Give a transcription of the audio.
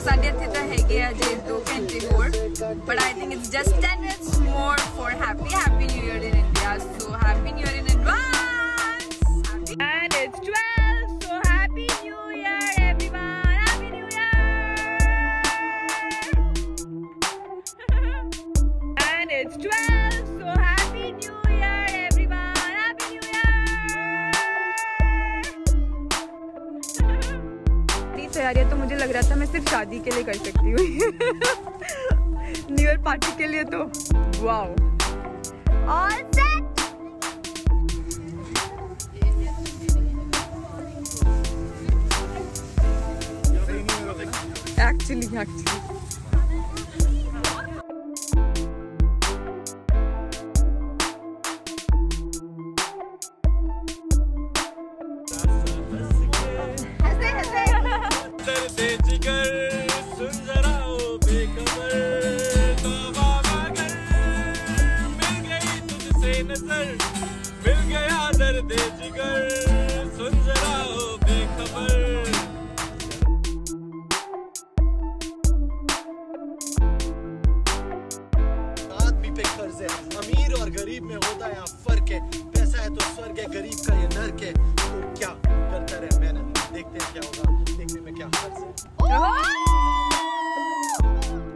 ਸਾਡੇ ਇੱਥੇ ਤਾਂ ਹੈਗੇ ਆ ਜੇ 2 ਘੰਟੇ ਹੋਰ, but I think it's just 10 minutes more for happy new year in India. So happy new year in advance. And it's 12, so happy new year everyone. Happy new year. And it's 12, so happy new year everyone. Happy new year. इतनी तैयारियां तो मुझे लग रहा था मैं सिर्फ शादी के लिए कर सकती हूँ। न्यू ईयर पार्टी के लिए तो वाओ। All set. एक्चुअली मिल गया दर्द जिगर, सुन जरा ओ बेखबर। आदमी पे कर्ज है, अमीर और गरीब में होता है यहाँ फर्क है। पैसा है तो स्वर्ग है, गरीब का ये नर्क है। तो क्या करता रहे मेहनत, देखते हैं क्या होगा, देखने में क्या फर्ज है।